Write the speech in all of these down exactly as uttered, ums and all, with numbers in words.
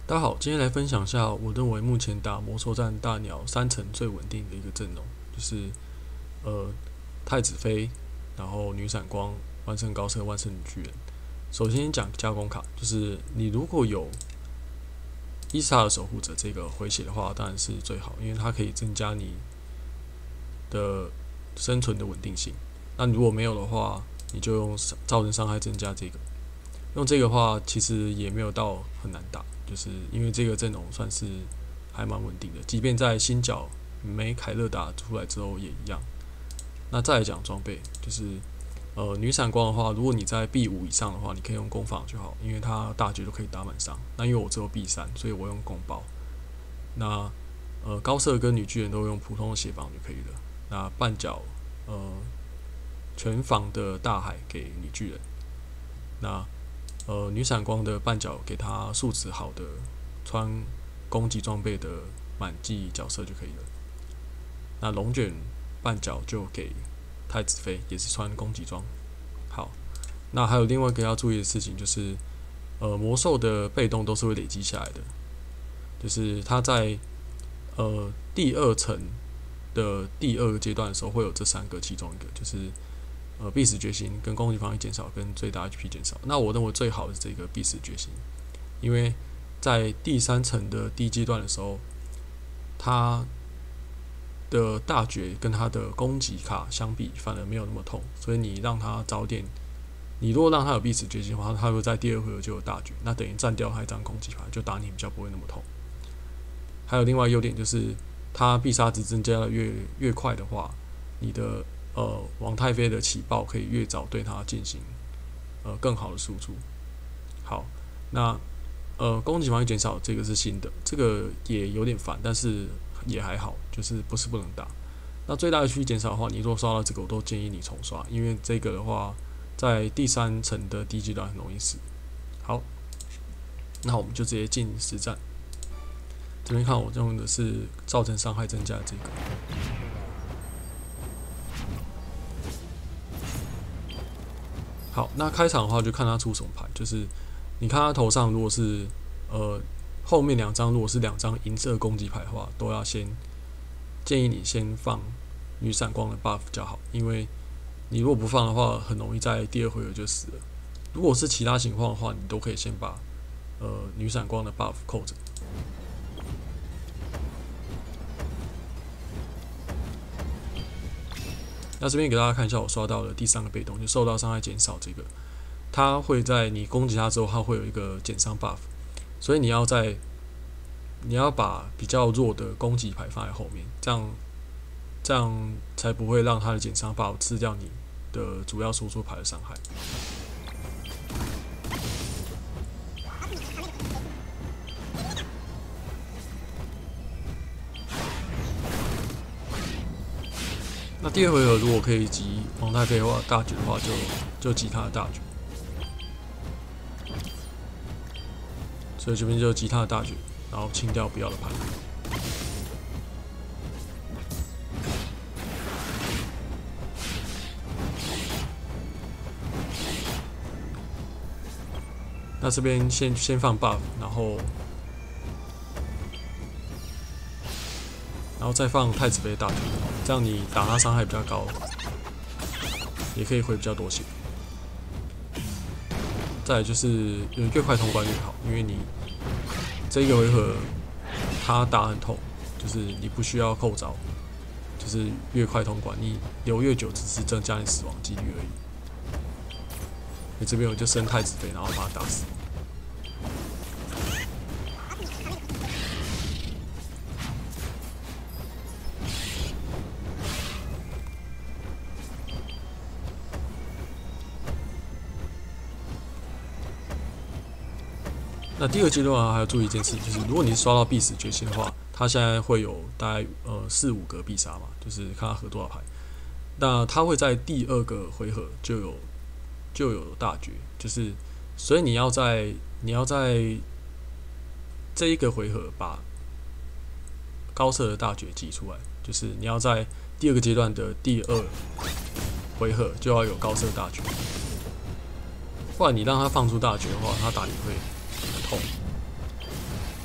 大家好，今天来分享一下我认为目前打魔兽战大鸟三层最稳定的一个阵容，就是呃太子妃，然后女闪光、万圣高射、万圣女巨人。首先讲加工卡，就是你如果有伊莎尔守护者这个回血的话，当然是最好，因为它可以增加你的生存的稳定性。那如果没有的话，你就用造成伤害增加这个。用这个的话，其实也没有到很难打，就是因为这个阵容算是还蛮稳定的，即便在新角梅凯勒打出来之后也一样。那再来讲装备，就是呃女闪光的话，如果你在 B 五以上的话，你可以用攻防就好，因为它大绝都可以打满伤。那因为我只有 B 三，所以我用攻爆。那呃高射跟女巨人都用普通的血防就可以了。那半角呃全防的大海给女巨人。那呃，女闪光的半角给她素质好的穿攻击装备的满技角色就可以了。那龙卷半角就给太子妃，也是穿攻击装。好，那还有另外一个要注意的事情就是，呃，魔兽的被动都是会累积下来的，就是它在呃第二层的第二个阶段的时候会有这三个其中一个，就是。呃，必死决心跟攻击防御减少跟最大 H P 减少，那我认为最好的是这个必死决心，因为在第三层的第一阶段的时候，它的大绝跟它的攻击卡相比反而没有那么痛，所以你让它早点，你如果让它有必死决心的话，它会在第二回合就有大绝，那等于占掉它一张攻击牌，就打你比较不会那么痛。还有另外优点就是，它必杀值增加的越越快的话，你的呃，王太妃的起爆可以越早对它进行呃更好的输出。好，那呃攻击防御减少这个是新的，这个也有点烦，但是也还好，就是不是不能打。那最大的区域减少的话，你如果刷到这个，我都建议你重刷，因为这个的话在第三层的第一阶段很容易死。好，那我们就直接进实战。这边看我用的是造成伤害增加的这个。好，那开场的话就看他出什么牌，就是你看他头上如果是呃后面两张如果是两张银色攻击牌的话，都要先建议你先放女闪光的 buff 比较好，因为你如果不放的话，很容易在第二回合就死了。如果是其他情况的话，你都可以先把呃女闪光的 buff 扣着。那这边给大家看一下我刷到的第三个被动，就受到伤害减少这个，它会在你攻击它之后，它会有一个减伤 buff， 所以你要在你要把比较弱的攻击牌放在后面，这样这样才不会让它的减伤 buff 吃掉你的主要输出牌的伤害。那第二回合如果可以击王太妃的话，大绝的话就就击他的大绝，所以这边就击他的大绝，然后清掉不要的牌。那这边先先放 buff， 然后然后再放太子妃的大绝，这样你打他伤害比较高，也可以回比较多血。再来就是越快通关越好，因为你这一个回合他打很痛，就是你不需要扣招，就是越快通关，你留越久只是增加你死亡几率而已。你这边我就升太子妃，然后把他打死。那第二阶段还要注意一件事，就是如果你是刷到必死决心的话，它现在会有大概呃四五个必杀嘛，就是看它合多少牌。那它会在第二个回合就有就有大绝，就是所以你要在你要在这一个回合把高射的大绝挤出来，就是你要在第二个阶段的第二回合就要有高射大绝，不然你让他放出大绝的话，他打你会很痛。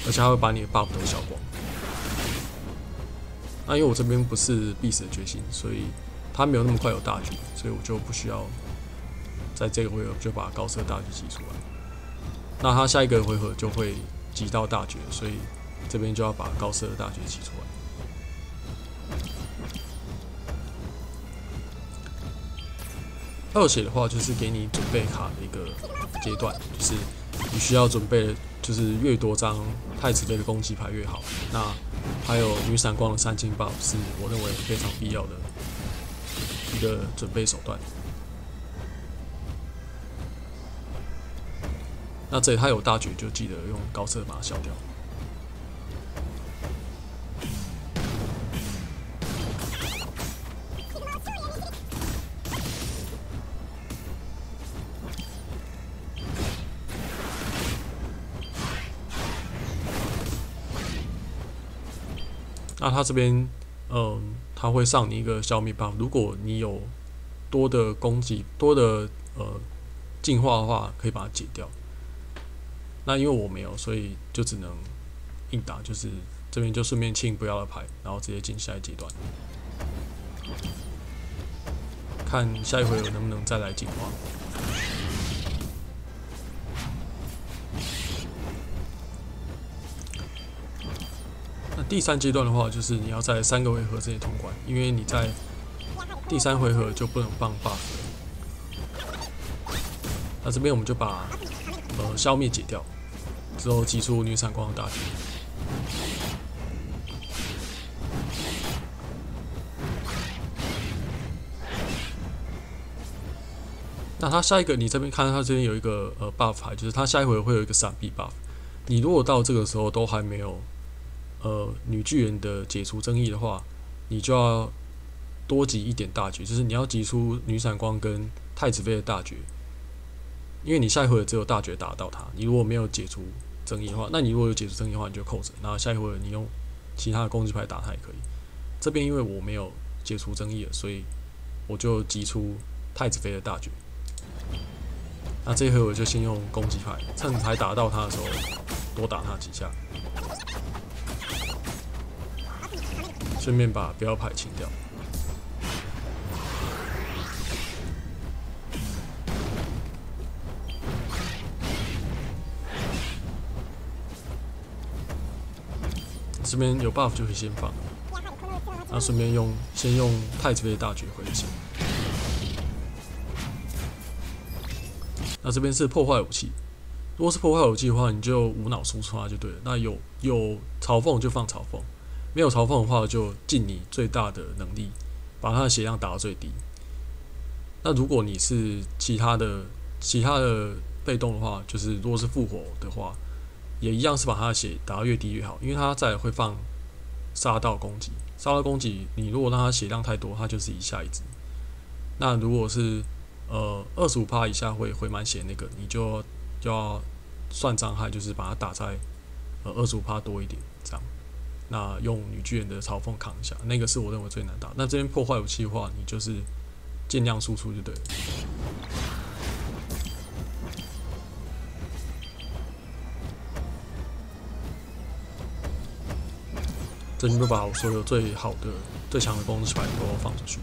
而且它会把你的 buff 都消光。那因为我这边不是必死的决心，所以它没有那么快有大局，所以我就不需要在这个回合就把高色大局击出来。那它下一个回合就会击到大局，所以这边就要把高色的大局击出来。二血的话，就是给你准备卡的一个阶段，就是你需要准备的，就是越多张太子妃的攻击牌越好。那还有女闪光的三清 buff 是我认为非常必要的一个准备手段。那这里它有大绝，就记得用高色把它消掉。那它这边，嗯，它会上你一个消灭 buff。如果你有多的攻击、多的呃进化的话，可以把它解掉。那因为我没有，所以就只能硬打，就是这边就顺便清不要的牌，然后直接进下一阶段，看下一回合能不能再来进化。那第三阶段的话，就是你要在三个回合之内通关，因为你在第三回合就不能放 buff 了。那这边我们就把呃消灭解掉，之后击出女闪光的大绝。那他下一个，你这边看到他这边有一个呃 buff 牌，就是他下一回合会有一个闪避 buff。你如果到这个时候都还没有呃女巨人的解除争议的话，你就要多击一点大绝，就是你要击出女闪光跟太子妃的大绝。因为你下一回合只有大绝打到他，你如果没有解除争议的话，那你如果有解除争议的话，你就扣着。然后下一回合你用其他的攻击牌打他也可以。这边因为我没有解除争议了，所以我就击出太子妃的大绝。那这一回合我就先用攻击牌，趁牌打到他的时候多打他几下，顺便把标牌清掉。这边有 buff 就可以先放，那顺便用先用太子妃的大绝回血。那这边是破坏武器，如果是破坏武器的话，你就无脑输出它就对了。那有有嘲讽就放嘲讽，没有嘲讽的话就尽你最大的能力把它的血量打到最低。那如果你是其他的其他的被动的话，就是如果是复活的话，也一样是把他的血打到越低越好，因为他再来会放杀到攻击，杀到攻击，你如果让他血量太多，他就是一下一只。那如果是呃二十五趴以下会回满血那个，你就就要算伤害，就是把它打在呃二十五趴多一点这样。那用女巨人的嘲讽扛一下，那个是我认为最难打。那这边破坏武器的话，你就是尽量输出就对了。这边就把我所有最好的、最强的攻击牌都放出去。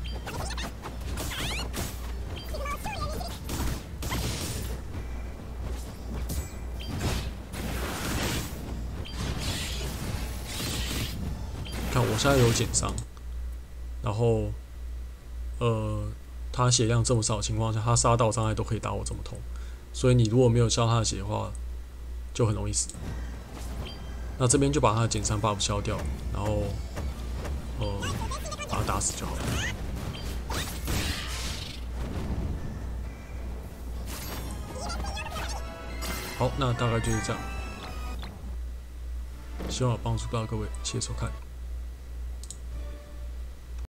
看我现在有减伤，然后呃，他血量这么少的情况下，他杀到伤害都可以打我这么痛，所以你如果没有消他的血的话，就很容易死。那这边就把他的减伤 buff 消掉，然后呃把他打死就好了。好，那大概就是这样。希望有帮助到各位，谢谢收看。